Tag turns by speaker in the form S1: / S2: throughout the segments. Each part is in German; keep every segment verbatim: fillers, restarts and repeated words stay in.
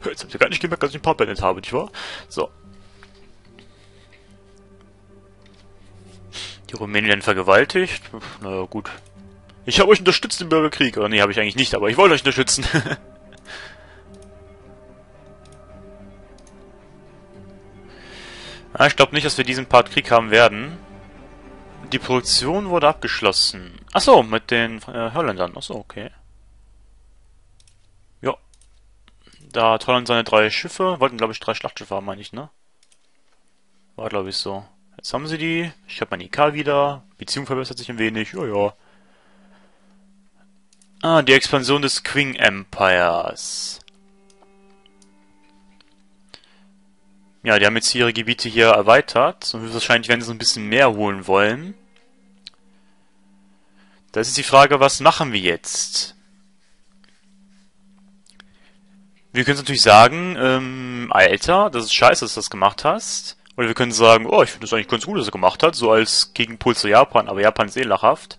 S1: Jetzt habt ihr gar nicht gemerkt, dass ich ein paar Bennett habe, nicht wahr? So. Die Rumänen werden vergewaltigt. Na ja, gut. Ich habe euch unterstützt im Bürgerkrieg. Oder nee, habe ich eigentlich nicht, aber ich wollte euch unterstützen. ah, ich glaube nicht, dass wir diesen Part Krieg haben werden. Die Produktion wurde abgeschlossen. Achso, mit den äh, Holländern. Achso, okay. Ja. Da hat Holland seine drei Schiffe. Wollten, glaube ich, drei Schlachtschiffe haben, meine ich, ne? War, glaube ich, so. Jetzt haben sie die. Ich habe mein I K wieder. Beziehung verbessert sich ein wenig. Ja, ja. Ah, die Expansion des Qing Empires. Ja, die haben jetzt ihre Gebiete hier erweitert. Und wahrscheinlich werden sie so ein bisschen mehr holen wollen. Da ist jetzt die Frage, was machen wir jetzt? Wir können natürlich sagen, ähm, Alter, das ist scheiße, dass du das gemacht hast. Oder wir können sagen, oh, ich finde das eigentlich ganz gut, dass er gemacht hat, so als Gegenpol zu Japan, aber Japan ist eh lachhaft.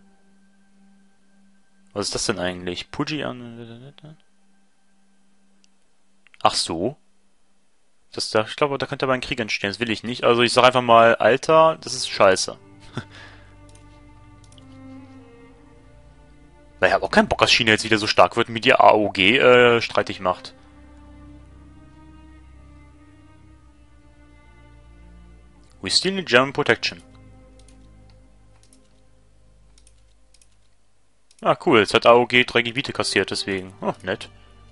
S1: Was ist das denn eigentlich? Puji an... Ach so. Das, da, ich glaube, da könnte aber ein Krieg entstehen, das will ich nicht. Also ich sage einfach mal, Alter, das ist scheiße. Weil ich habe auch keinen Bock, dass China jetzt wieder so stark wird und mit ihr A O G äh, streitig macht. We still need German protection. Ah, cool. Jetzt hat A O G drei Gebiete kassiert, deswegen. Oh, nett.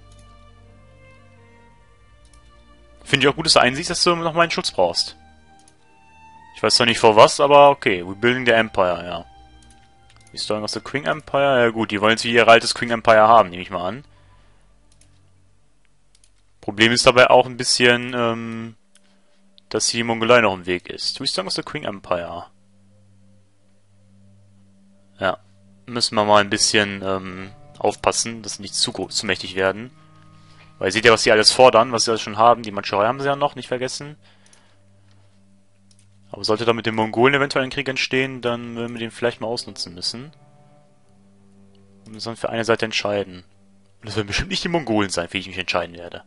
S1: Finde ich auch gut, dass du einsiehst, dass du noch mal einen Schutz brauchst. Ich weiß zwar nicht vor was, aber okay. We're building the Empire, ja. Wie ist da was der Qing Empire? Ja gut, die wollen jetzt wieder ihr altes Qing Empire haben, nehme ich mal an. Problem ist dabei auch ein bisschen, ähm, dass die Mongolei noch im Weg ist. Wie ist da was der Qing Empire? Ja. Müssen wir mal ein bisschen ähm, aufpassen, dass sie nicht zu groß, zu mächtig werden. Weil ihr seht ja, was sie alles fordern, was sie alles schon haben. Die Mandschurei haben sie ja noch, nicht vergessen. Aber sollte da mit den Mongolen eventuell ein Krieg entstehen, dann würden wir den vielleicht mal ausnutzen müssen. Und uns dann für eine Seite entscheiden. Und das werden bestimmt nicht die Mongolen sein, für die ich mich entscheiden werde.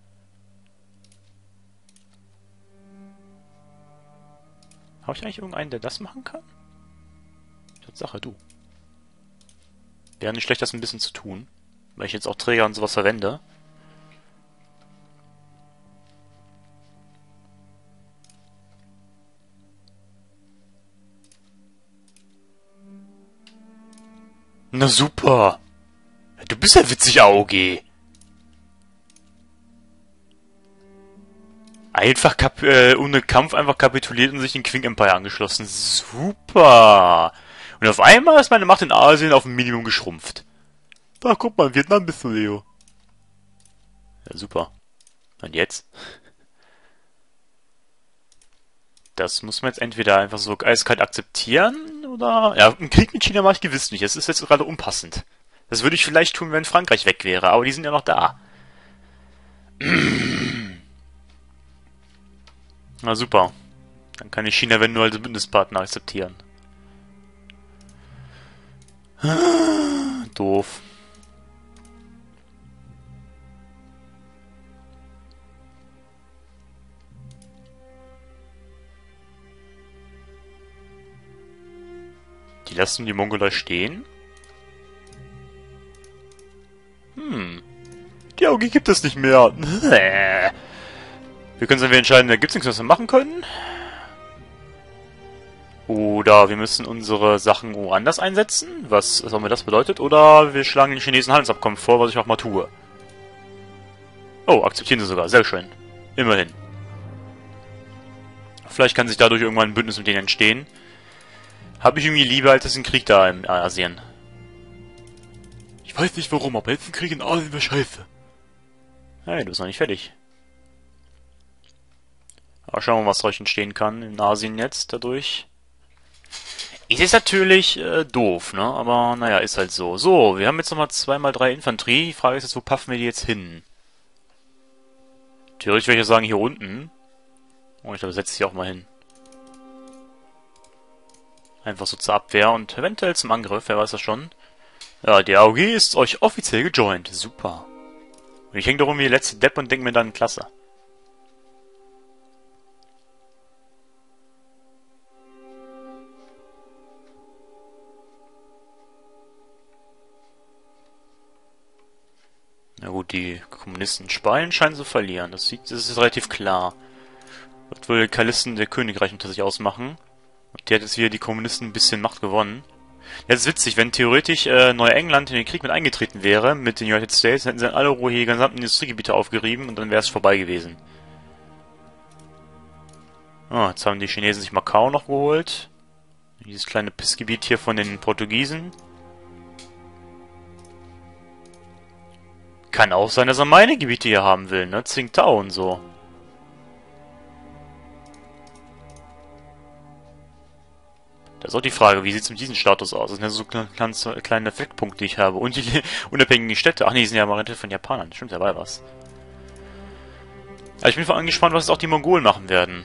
S1: Habe ich eigentlich irgendeinen, der das machen kann? Tatsache, du. Wäre nicht schlecht, das ein bisschen zu tun. Weil ich jetzt auch Träger und sowas verwende. Na super. Du bist ja witzig, A O G. Einfach kap äh, ohne Kampf einfach kapituliert und sich den Qing Empire angeschlossen. Super. Und auf einmal ist meine Macht in Asien auf ein Minimum geschrumpft. Da, guck mal, Vietnam bist du, Leo. Ja, super. Und jetzt? Das muss man jetzt entweder einfach so eiskalt akzeptieren, oder... Ja, einen Krieg mit China mache ich gewiss nicht. Das ist jetzt gerade unpassend. Das würde ich vielleicht tun, wenn Frankreich weg wäre, aber die sind ja noch da. Na super. Dann kann ich China, wenn nur als Bündnispartner akzeptieren. Doof. Die lassen die Mongolei stehen? Hm. Die A O G gibt es nicht mehr. Wir können uns entweder entscheiden, da gibt es nichts, was wir machen können. Oder wir müssen unsere Sachen woanders einsetzen, was, was auch immer das bedeutet. Oder wir schlagen den Chinesen Handelsabkommen vor, was ich auch mal tue. Oh, akzeptieren sie sogar. Sehr schön. Immerhin. Vielleicht kann sich dadurch irgendwann ein Bündnis mit denen entstehen. Habe ich irgendwie lieber, als es ein Krieg da in Asien. Ich weiß nicht warum, aber jetzt ein Krieg in Asien wäre scheiße. Hey, du bist noch nicht fertig. Aber schauen wir mal, was euch entstehen kann in Asien jetzt dadurch. Ist jetzt natürlich äh, doof, ne? Aber naja, ist halt so. So, wir haben jetzt nochmal zwei mal drei Infanterie. Die Frage ist jetzt, wo paffen wir die jetzt hin? Theoretisch würde ich ja sagen, hier unten. Oh, ich glaube, setze ich auch mal hin. Einfach so zur Abwehr und eventuell zum Angriff, wer weiß das schon. Ja, die A O G ist euch offiziell gejoint. Super. Und Und ich hänge da rum wie der letzte Depp und denke mir dann, klasse. Na gut, die Kommunisten Spanien scheinen zu verlieren. Das sieht, das ist relativ klar. Wird wohl Kalisten der Königreich unter sich ausmachen. Und die hat jetzt wieder die Kommunisten ein bisschen Macht gewonnen. Ja, das ist witzig, wenn theoretisch äh, Neuengland in den Krieg mit eingetreten wäre, mit den United States, hätten sie dann alle ihre gesamten Industriegebiete aufgerieben und dann wäre es vorbei gewesen. Ah, jetzt haben die Chinesen sich Macau noch geholt. Dieses kleine Pissgebiet hier von den Portugiesen. Kann auch sein, dass er meine Gebiete hier haben will, ne? Tsingtao und so. Das ist auch die Frage, wie sieht es mit diesem Status aus? Das sind ja so kleine, kleine Effektpunkte, die ich habe. Und die unabhängigen Städte. Ach nee, die sind ja mal von Japanern. Stimmt, dabei was. Aber ich bin vor allem gespannt, was auch die Mongolen machen werden.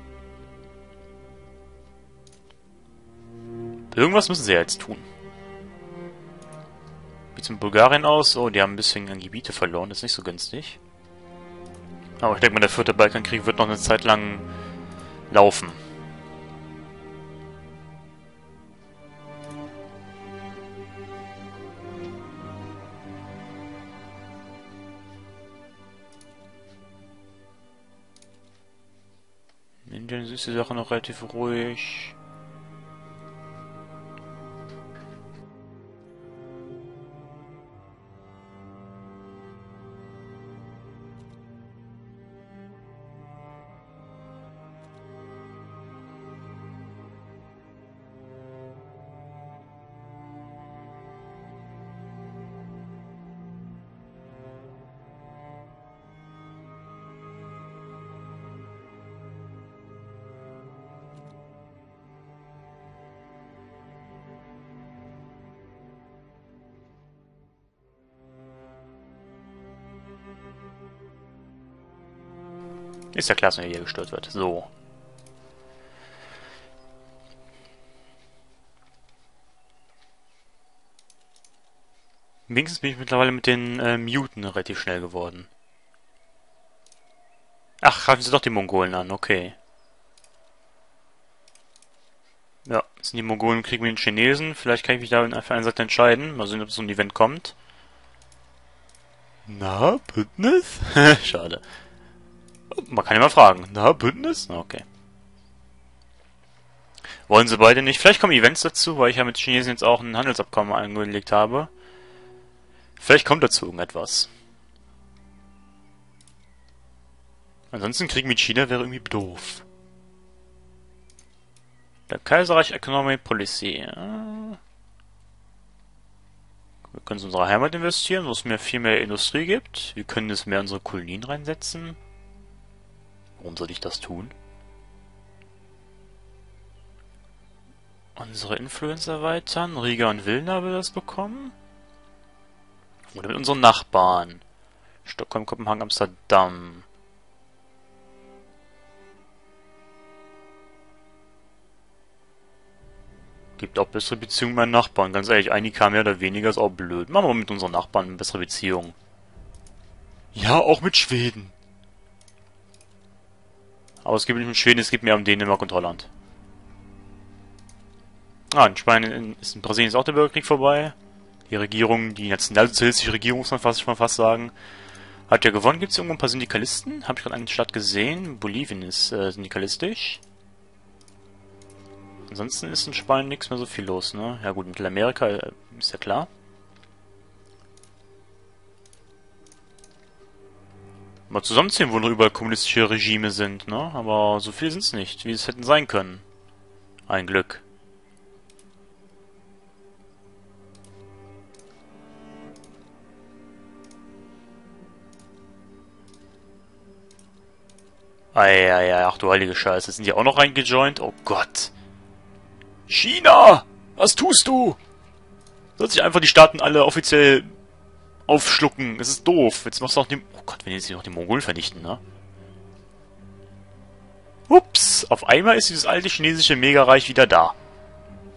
S1: Irgendwas müssen sie ja jetzt tun. Wie sieht es in Bulgarien aus? Oh, die haben ein bisschen an Gebiete verloren. Das ist nicht so günstig. Aber ich denke mal, der vierte Balkankrieg wird noch eine Zeit lang laufen. In Indien ist die Sache noch relativ ruhig. Ist ja klasse, wenn hier gestört wird. So. Wenigstens bin ich mittlerweile mit den äh, Muten relativ schnell geworden. Ach, greifen sie doch die Mongolen an, okay. Ja, das sind die Mongolen im Krieg mit den Chinesen. Vielleicht kann ich mich da für eine Seite entscheiden. Mal sehen, ob so ein Event kommt. Na, Bündnis? Schade. Man kann ja mal fragen. Na, Bündnis? Okay. Wollen sie beide nicht? Vielleicht kommen Events dazu, weil ich ja mit Chinesen jetzt auch ein Handelsabkommen angelegt habe. Vielleicht kommt dazu irgendetwas. Ansonsten Krieg mit China wäre irgendwie doof. Der Kaiserreich Economic Policy. Ja. Wir können es in unsere Heimat investieren, wo es mehr viel mehr Industrie gibt. Wir können es mehr in unsere Kolonien reinsetzen. Warum soll ich das tun? Unsere Influence erweitern. Riga und Vilna will das bekommen. Oder mit unseren Nachbarn. Stockholm, Kopenhagen, Amsterdam. Gibt auch bessere Beziehungen mit meinen Nachbarn. Ganz ehrlich, einige mehr oder weniger ist auch blöd. Machen wir mit unseren Nachbarn eine bessere Beziehung. Ja, auch mit Schweden. Aber es gibt nicht mit Schweden, es gibt mehr um Dänemark und Holland. Ah, in Spanien ist in Brasilien ist auch der Bürgerkrieg vorbei. Die Regierung, die nationalsozialistische Regierung, muss man fast, schon fast sagen, hat ja gewonnen. Gibt es irgendwo ein paar Syndikalisten? Habe ich gerade eine Stadt gesehen. Bolivien ist äh, syndikalistisch. Ansonsten ist in Spanien nichts mehr so viel los, ne? Ja gut, Mittelamerika äh, ist ja klar. Mal zusammenziehen, wo noch überall kommunistische Regime sind, ne? Aber so viel sind es nicht, wie es hätten sein können. Ein Glück. Eieiei, ach du heilige Scheiße, sind die auch noch reingejoint? Oh Gott. China! Was tust du? Soll sich einfach die Staaten alle offiziell aufschlucken. Es ist doof. Jetzt machst du auch die... Oh Gott, wenn jetzt hier noch die Mongolen vernichten, ne? Ups, auf einmal ist dieses alte chinesische Megareich wieder da.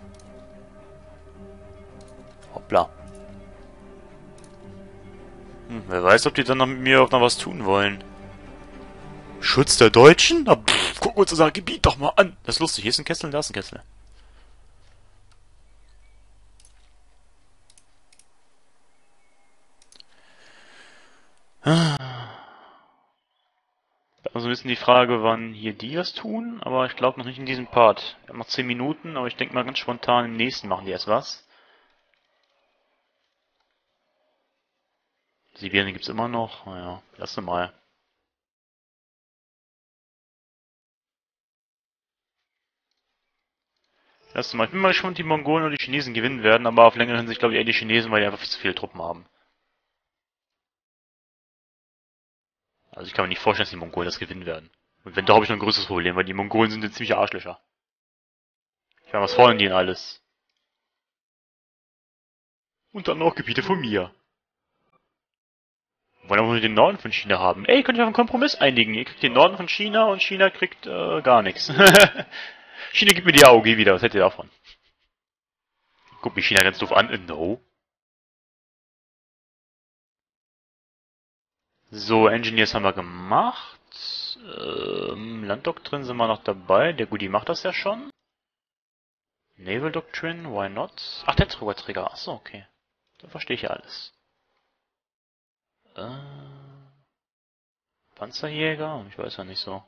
S1: Hoppla. Hm, wer weiß, ob die dann noch mit mir auch noch was tun wollen. Schutz der Deutschen? Na, pff, gucken wir uns unser Gebiet doch mal an. Das ist lustig. Hier ist ein Kessel, da ist ein Kessel. Also ein bisschen die Frage, wann hier die was tun, aber ich glaube noch nicht in diesem Part. Wir haben noch zehn Minuten, aber ich denke mal ganz spontan im nächsten machen die erst was. Sibirien gibt's immer noch. Naja, lass mal. Lass mal. Ich bin mal gespannt, ob die Mongolen oder die Chinesen gewinnen werden, aber auf längere Hinsicht glaube ich eher die Chinesen, weil die einfach viel zu viele Truppen haben. Also ich kann mir nicht vorstellen, dass die Mongolen das gewinnen werden. Und wenn, da habe ich noch ein größeres Problem, weil die Mongolen sind jetzt ziemliche Arschlöcher. Ich meine, was fordern die denn alles? Und dann auch Gebiete von mir. Wir wollen aber nur den Norden von China haben. Ey, könnt ihr auf einen Kompromiss einigen? Ihr kriegt den Norden von China und China kriegt äh, gar nichts. China gibt mir die A O G wieder, was hättet ihr davon? Guck mich China ganz doof an. Äh, no. So, Engineers haben wir gemacht. Ähm, Landdoktrin sind wir noch dabei. Der Gudi macht das ja schon. Naval Doctrine, why not? Ach, der Trigger. Achso, okay. Dann verstehe ich ja alles. Äh, Panzerjäger? Ich weiß ja nicht so.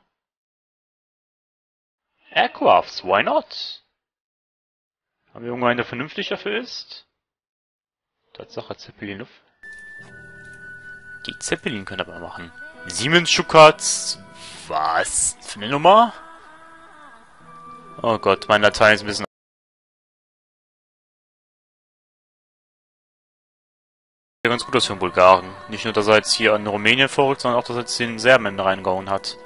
S1: Aircrafts, why not? Haben wir irgendeinen, der vernünftig dafür ist? Tatsache, Zeppelin Luft. Die Zeppelin können aber machen. Siemens Schuckert. Was? Für eine Nummer? Oh Gott, mein Latein ist ein bisschen... ganz gut aus für den Bulgaren. Nicht nur, dass er jetzt hier an Rumänien vorrückt, sondern auch, dass er jetzt den Serben reingehauen hat.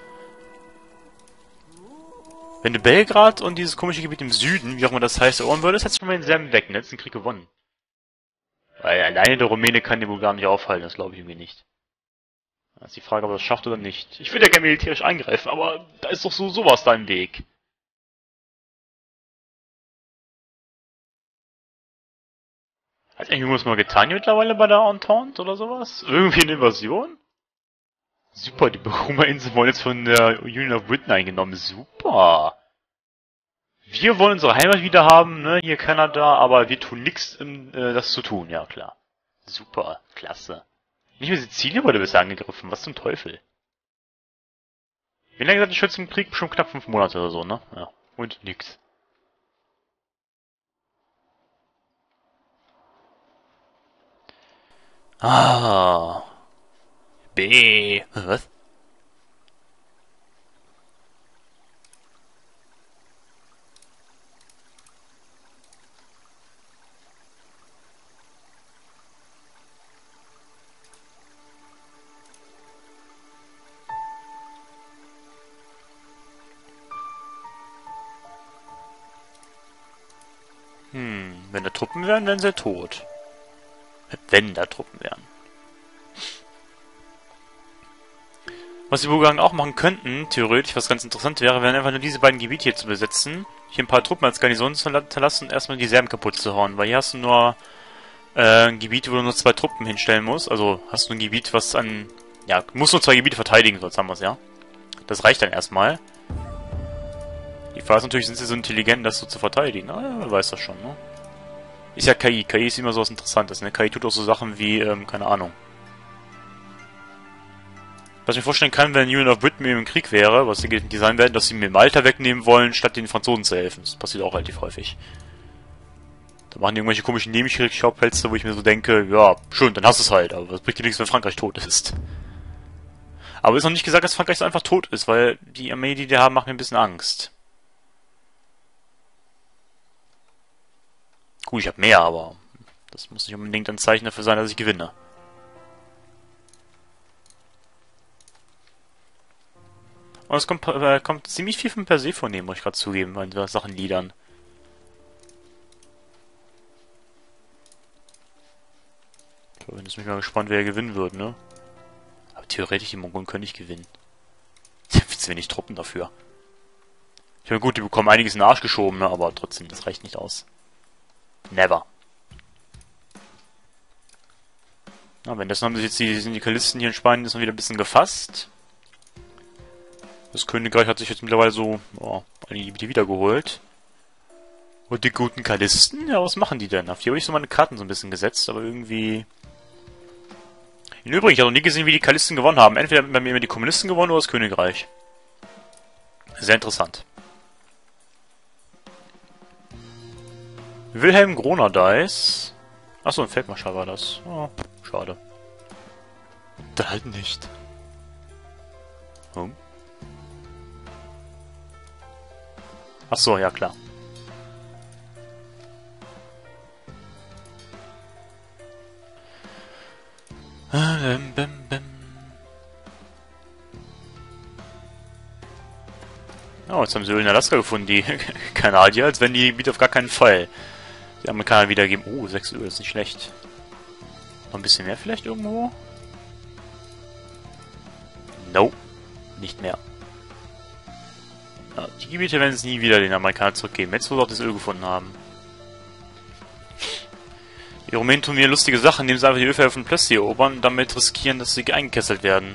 S1: Wenn du Belgrad und dieses komische Gebiet im Süden, wie auch immer das heißt, erobern würdest, hättest du schon mal den Serben weg, und hättest den Krieg gewonnen. Weil alleine der Rumäne kann den Bulgaren nicht aufhalten, das glaube ich irgendwie nicht. Das ist die Frage, ob er das schafft oder nicht. Ich will ja gerne militärisch eingreifen, aber da ist doch so sowas da im Weg. Hat eigentlich irgendwas mal getan hier mittlerweile bei der Entente oder sowas? Irgendwie eine Invasion? Super, die Buruma-Inseln wurden jetzt von der Union of Britain eingenommen. Super. Wir wollen unsere Heimat wieder haben, ne, hier Kanada, aber wir tun nichts, um äh, das zu tun, ja klar. Super, klasse. Nicht mehr Sizilien wurde bisher angegriffen, was zum Teufel. Wie lange seid ihr schon im Krieg? Schon knapp fünf Monate oder so, ne? Ja, und nix. Ah. B. Was? Hm, wenn da Truppen wären, wären sie tot. Wenn da Truppen wären. Was die Bulgaren auch machen könnten, theoretisch, was ganz interessant wäre, wären einfach nur diese beiden Gebiete hier zu besetzen, hier ein paar Truppen als Garnison zu lassen und erstmal die Serben kaputt zu hauen, weil hier hast du nur äh, ein Gebiet, wo du nur zwei Truppen hinstellen musst, also hast du ein Gebiet, was an, ja, musst nur zwei Gebiete verteidigen, sonst haben wir es, ja. Das reicht dann erstmal. Die Frage ist natürlich, sind sie so intelligent, das so zu verteidigen? Na, ja, wer weiß das schon, ne? Ist ja K I. K I ist immer so was Interessantes, ne? K I tut auch so Sachen wie, ähm, keine Ahnung. Was ich mir vorstellen kann, wenn Union of Britain im Krieg wäre, was sie designen werden, dass sie mir Malta wegnehmen wollen, statt den Franzosen zu helfen. Das passiert auch relativ häufig. Da machen die irgendwelche komischen Nebenkriegsschauplätze, wo ich mir so denke, ja, schön, dann hast du es halt, aber das bringt dir nichts, wenn Frankreich tot ist. Aber ist noch nicht gesagt, dass Frankreich so einfach tot ist, weil die Armee, die die haben, macht mir ein bisschen Angst. Gut, ich habe mehr, aber das muss nicht unbedingt ein Zeichen dafür sein, dass ich gewinne. Und es kommt, äh, kommt ziemlich viel von Persephone, muss ich gerade zugeben, bei den Sachen Liedern. Ich bin jetzt mal gespannt, wer gewinnen wird, ne? Aber theoretisch, die Mongolen können nicht gewinnen. Ich habe zu wenig Truppen dafür. Ich meine, gut, die bekommen einiges in den Arsch geschoben, ne? Aber trotzdem, das reicht nicht aus. Never. Na, währenddessen haben sich jetzt die Syndikalisten hier in Spanien jetzt mal wieder ein bisschen gefasst. Das Königreich hat sich jetzt mittlerweile so, oh, einige Gebiete wiedergeholt. Und die guten Kalisten? Ja, was machen die denn? Auf die habe ich so meine Karten so ein bisschen gesetzt, aber irgendwie... Im Übrigen, ich habe noch nie gesehen, wie die Kalisten gewonnen haben. Entweder haben bei mir immer die Kommunisten gewonnen oder das Königreich. Sehr interessant. Wilhelm Gronadies. Achso, ein Feldmarschall war das. Oh, schade. Dann halt nicht. Hm? Achso, ja klar. Ähm, bim, bim. Oh, jetzt haben sie Öl in Alaska gefunden, die Kanadier, als wenn die Gebiete auf gar keinen Fall die Amerikaner wiedergeben. Oh, sechs Öl, ist nicht schlecht. Noch ein bisschen mehr vielleicht irgendwo? Nope, nicht mehr. Ja, die Gebiete werden es nie wieder den Amerikanern zurückgeben, jetzt wo sie auch das Öl gefunden haben. Die Rumänen tun mir lustige Sachen, indem sie einfach die Ölfelder von Plötzlich erobern und damit riskieren, dass sie eingekesselt werden.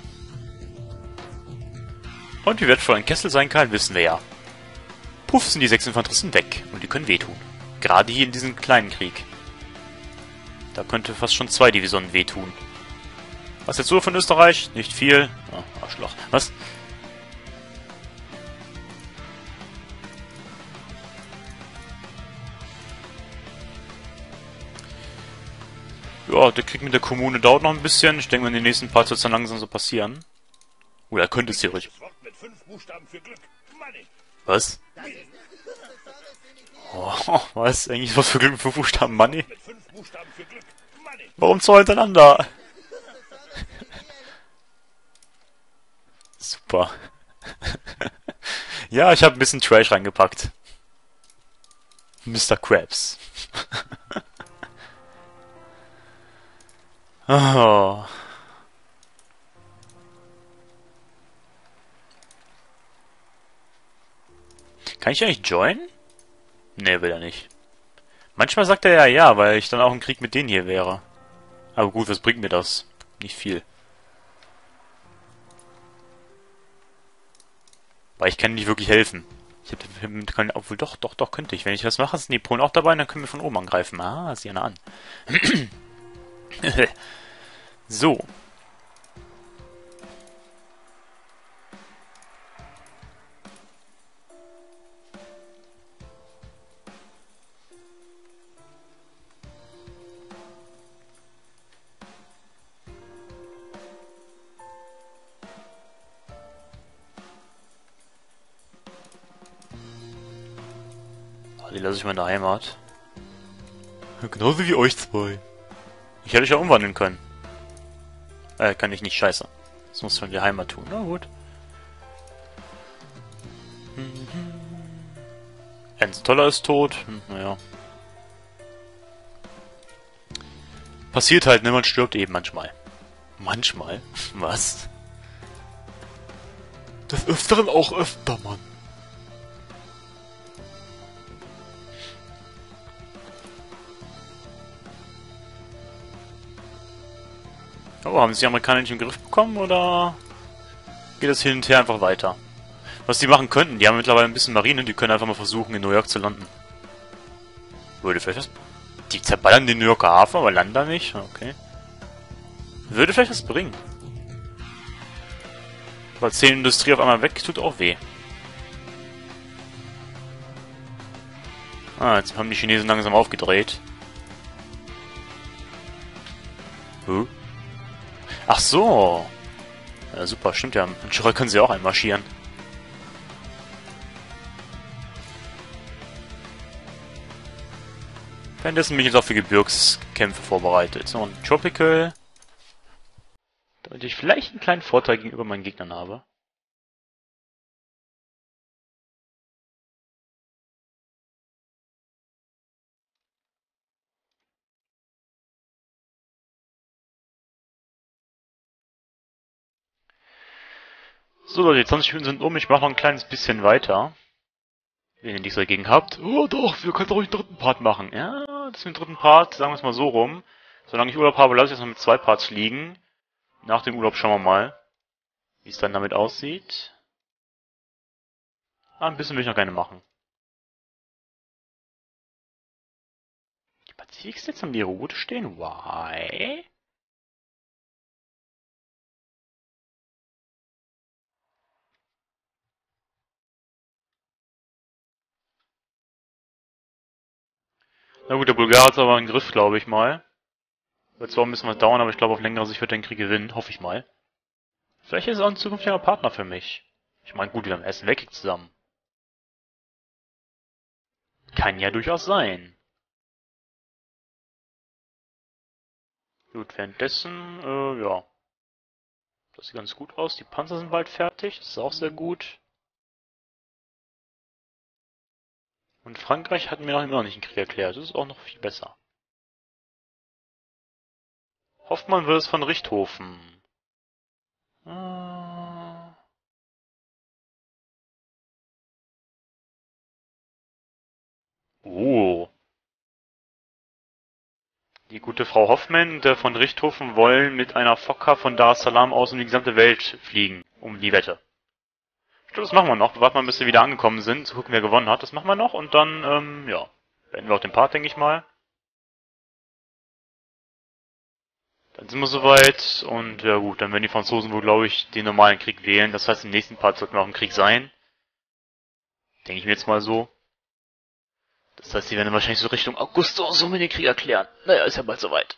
S1: Und wie wertvoll ein Kessel sein kann, wissen wir ja. Puff sind die sechs Infanteristen weg und die können wehtun. Gerade hier in diesem kleinen Krieg. Da könnte fast schon zwei Divisionen wehtun. Was jetzt so von Österreich? Nicht viel. Oh, Arschloch. Was? Ja, der Krieg mit der Kommune dauert noch ein bisschen. Ich denke mal, in den nächsten Parts wird es dann langsam so passieren. Oder könnte es theoretisch. Was? Oh, was? Eigentlich was für Glück mit fünf Buchstaben Money? Warum zwei hintereinander? Super. Ja, ich habe ein bisschen Trash reingepackt. Mister Krabs. Oh. Kann ich eigentlich joinen? Ne, will er nicht. Manchmal sagt er ja ja, weil ich dann auch im Krieg mit denen hier wäre. Aber gut, was bringt mir das? Nicht viel. Weil ich kann nicht wirklich helfen. Ich hab, obwohl doch, doch, doch, könnte ich. Wenn ich was mache, sind die Polen auch dabei, dann können wir von oben angreifen. Ah, sieh einer an. So. Die lasse ich mal in der Heimat. Genauso wie euch zwei. Ich hätte euch ja umwandeln können. Äh, kann ich nicht, scheiße. Das muss man in die Heimat tun. Na gut. Ernst Toller ist tot. Hm, naja. Passiert halt, ne? Man stirbt eben manchmal. Manchmal? Was? Des Öfteren auch öfter, Mann. Oh, haben sie die Amerikaner nicht im Griff bekommen, oder geht das hin und her einfach weiter? Was die machen könnten, die haben mittlerweile ein bisschen Marine, die können einfach mal versuchen, in New York zu landen. Würde vielleicht was... Die zerballern den New Yorker Hafen, aber landen da nicht? Okay. Würde vielleicht was bringen. Weil zehn Industrie auf einmal weg, tut auch weh. Ah, jetzt haben die Chinesen langsam aufgedreht. Huh? Ach so. Ja, super, stimmt ja. In Chirol können sie auch einmarschieren. Währenddessen bin ich jetzt auch für Gebirgskämpfe vorbereitet. So, ein Tropical. Damit ich vielleicht einen kleinen Vorteil gegenüber meinen Gegnern habe. So Leute, die zwanzig Minuten sind um. Ich mache noch ein kleines bisschen weiter. Wenn ihr nichts dagegen habt. Oh doch, wir können ruhig einen dritten Part machen. Ja, das ist ein dritten Part, sagen wir es mal so rum. Solange ich Urlaub habe, lasse ich das noch mit zwei Parts liegen. Nach dem Urlaub schauen wir mal, wie es dann damit aussieht. Ah, ein bisschen will ich noch gerne machen. Die Pazifiks jetzt an die Route stehen? Why? Na gut, der Bulgar hat aber einen Griff, glaube ich mal. Wird zwar ein bisschen was dauern, aber ich glaube, auf längere Sicht wird er den Krieg gewinnen, hoffe ich mal. Vielleicht ist er auch ein zukünftiger Partner für mich. Ich meine, gut, wir haben Essen weg zusammen. Kann ja durchaus sein. Gut, währenddessen, äh, ja. Das sieht ganz gut aus. Die Panzer sind bald fertig, das ist auch sehr gut. Und Frankreich hat mir noch immer noch nicht einen Krieg erklärt, das ist auch noch viel besser. Hoffmann wird es von Richthofen. Äh... Oh. Die gute Frau Hoffmann und der von Richthofen wollen mit einer Fokker von Dar es Salaam aus um die gesamte Welt fliegen, um die Wette. Ich glaube, das machen wir noch. Wir warten mal, bis wir wieder angekommen sind, zu gucken, wer gewonnen hat. Das machen wir noch und dann, ähm, ja, beenden wir auch den Part, denke ich mal. Dann sind wir soweit und ja gut, dann werden die Franzosen wohl, glaube ich, den normalen Krieg wählen. Das heißt, im nächsten Part sollten wir auch im Krieg sein. Denke ich mir jetzt mal so. Das heißt, die werden wahrscheinlich so Richtung August oder so mit den Krieg erklären. Naja, ist ja bald soweit.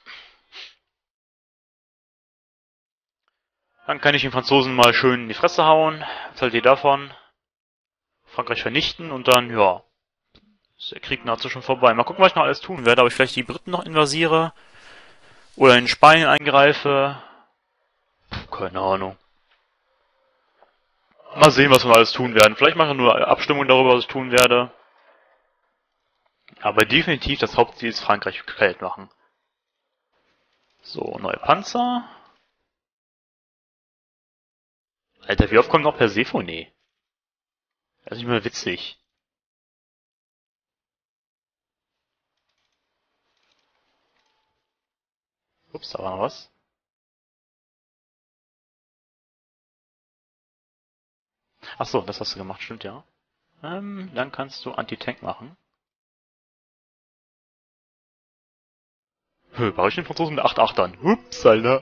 S1: Dann kann ich den Franzosen mal schön in die Fresse hauen. Was haltet ihr davon? Frankreich vernichten und dann, ja, ist der Krieg nahezu schon vorbei. Mal gucken, was ich noch alles tun werde. Ob ich vielleicht die Briten noch invasiere oder in Spanien eingreife. Keine Ahnung. Mal sehen, was wir alles tun werden. Vielleicht mache ich nur Abstimmung darüber, was ich tun werde. Aber definitiv das Hauptziel ist Frankreich kalt machen. So, neue Panzer. Alter, wie oft kommt noch Persephone? Das ist nicht mehr witzig. Ups, da war noch was. Ach so, das hast du gemacht, stimmt ja. Ähm, dann kannst du Anti-Tank machen. Hö, war ich den Franzosen mit acht Achtern? Ups, Alter.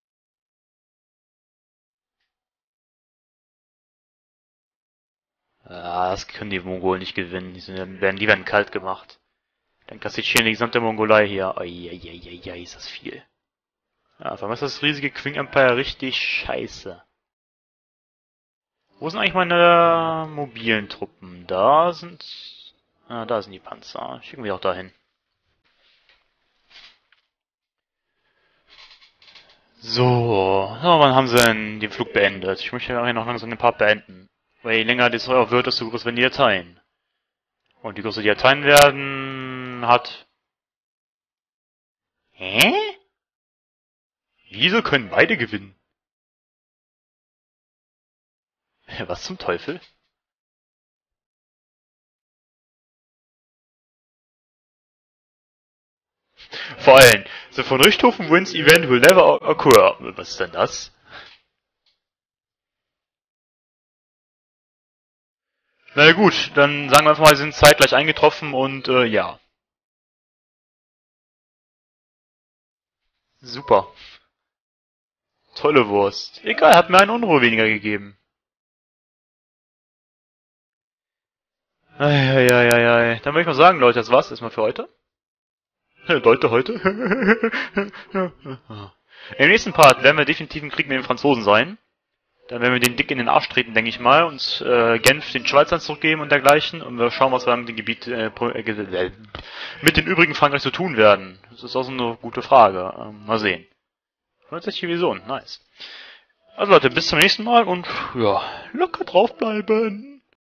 S1: Ah, das können die Mongolen nicht gewinnen. Die, sind, werden, die werden kalt gemacht. Dann kassieren die gesamte Mongolei hier. Eieieiei, ist das viel. Ja, vor allem ist das riesige Qing Empire richtig scheiße. Wo sind eigentlich meine mobilen Truppen? Da sind... Ah, da sind die Panzer. Schicken wir auch dahin. So, so, wann haben sie denn den Flug beendet? Ich möchte ja noch langsam den Part beenden. Weil je länger das Feuer wird, desto größer werden die Dateien. Und die größer die Dateien werden, hat... Hä? Wieso können beide gewinnen? Was zum Teufel? Vor allem, the von Richthofen wins event will never occur. Was ist denn das? Na gut, dann sagen wir einfach mal, sie sind zeitgleich eingetroffen und äh, ja. Super. Tolle Wurst. Egal, hat mir einen Unruhe weniger gegeben. Eieieiei. Dann würde ich mal sagen, Leute, das war's erstmal für heute. Leute, heute? Im nächsten Part werden wir definitiv im Krieg mit den Franzosen sein. Dann werden wir den dick in den Arsch treten, denke ich mal, und äh, Genf den Schweizern zurückgeben und dergleichen. Und wir schauen, was wir mit dem Gebiet, äh, äh, mit den übrigen Frankreich zu tun werden. Das ist auch so eine gute Frage. Ähm, mal sehen. neunzig Vision, nice. Also Leute, bis zum nächsten Mal und ja, locker draufbleiben.